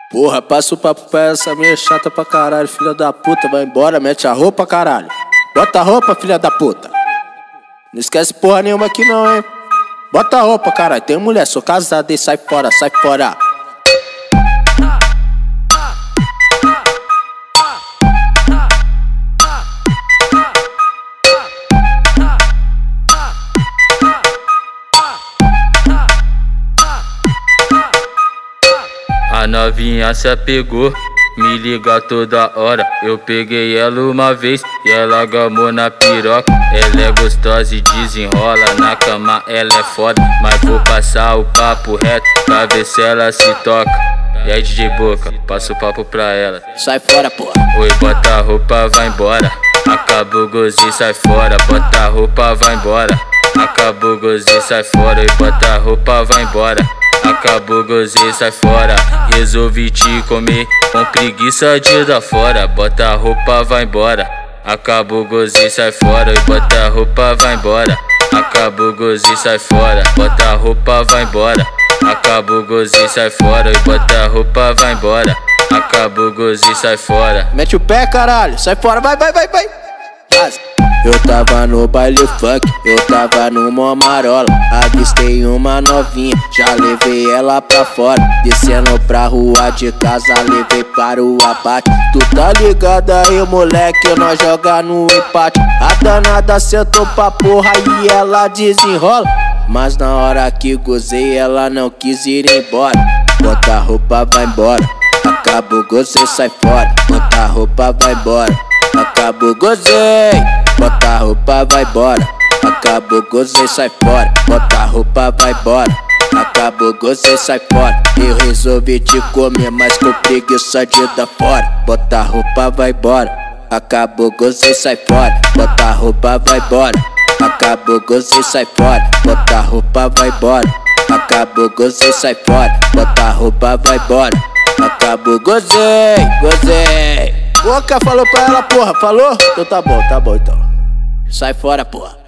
Porra, passa o papo pra essa minha chata pra caralho, filha da puta. Vai embora, mete a roupa, caralho. Bota a roupa, filha da puta. Não esquece porra nenhuma aqui não, hein. Bota a roupa, caralho. Tem mulher, sou casado e sai fora, sai fora. A novinha se apegou, me liga toda hora. Eu peguei ela uma vez e ela gamou na piroca. Ela é gostosa e desenrola, na cama ela é foda. Mas vou passar o papo reto pra ver se ela se toca. E aí DJ Boca, passa o papo pra ela. Sai fora, porra. Oi, bota a roupa, vai embora. Acabou, gozei, sai fora. Bota a roupa, vai embora. Acabou, gozei, sai fora. Oi, bota a roupa, vai embora. Acabou, gozei, sai fora. Resolvi te comer com preguiça de dar fora. Bota a roupa, vai embora. Acabou, gozei, sai fora. E bota a roupa, vai embora. Acabou, gozei, sai fora. Bota a roupa, vai embora. Acabou, gozei, sai fora. E bota a roupa, vai embora. Acabou, gozei, sai fora. Mete o pé, caralho. Sai fora, vai, vai, vai, vai. Eu tava no baile funk, eu tava numa marola. Avistei uma novinha, já levei ela pra fora. Descendo pra rua de casa, levei para o abate. Tu tá ligado aí, moleque, nós joga no empate. A danada sentou pra porra e ela desenrola. Mas na hora que gozei, ela não quis ir embora. Bota a roupa, vai embora. Acabou, gozei, sai fora. Bota a roupa, vai embora. Acabou, gozei. Bota a roupa, vai embora. Acabou, gozei, sai fora. Bota a roupa, vai embora. Acabou, gozei, sai fora. Eu resolvi te comer, mas com preguiça de dar fora. Bota a roupa, vai embora. Acabou, gozei, sai fora. Bota a roupa, vai embora. Acabou, gozei, sai fora. Bota a roupa, vai embora. Acabou, gozei, sai fora. Bota a roupa, vai embora. Acabou, gozei, gozei. Boca falou pra ela, porra, falou? Então tá bom então. Sai fora, porra.